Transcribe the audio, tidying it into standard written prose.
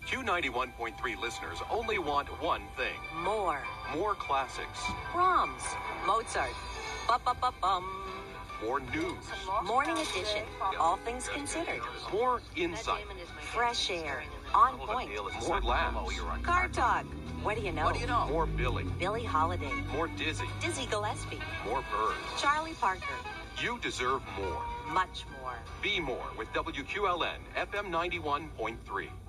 Q91.3 listeners only want one thing. More. More classics. Brahms. Mozart. Ba-ba-ba-bum. More news. Morning edition. All things considered. More insight. Fresh air. On point. More laughs. Car talk. What do you know? More Billy. Billie Holiday. More Dizzy. Dizzy Gillespie. More Birds. Charlie Parker. You deserve more. Much more. Be more with WQLN FM 91.3.